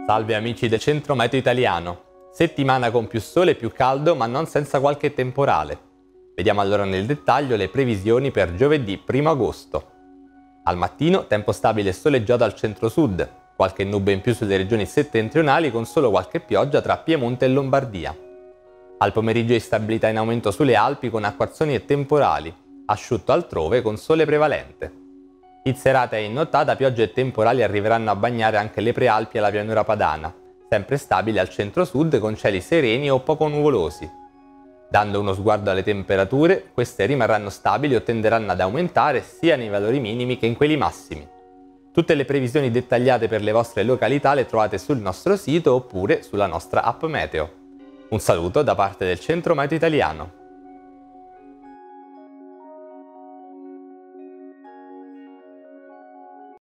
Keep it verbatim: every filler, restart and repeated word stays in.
Salve amici del Centro Meteo Italiano. Settimana con più sole e più caldo, ma non senza qualche temporale. Vediamo allora nel dettaglio le previsioni per giovedì primo agosto. Al mattino tempo stabile e soleggiato al centro-sud, qualche nube in più sulle regioni settentrionali con solo qualche pioggia tra Piemonte e Lombardia. Al pomeriggio instabilità in aumento sulle Alpi con acquazzoni e temporali, asciutto altrove con sole prevalente. In serata e in nottata piogge e temporali arriveranno a bagnare anche le prealpi e la pianura padana, sempre stabili al centro-sud con cieli sereni o poco nuvolosi. Dando uno sguardo alle temperature, queste rimarranno stabili o tenderanno ad aumentare sia nei valori minimi che in quelli massimi. Tutte le previsioni dettagliate per le vostre località le trovate sul nostro sito oppure sulla nostra app Meteo. Un saluto da parte del Centro Meteo Italiano.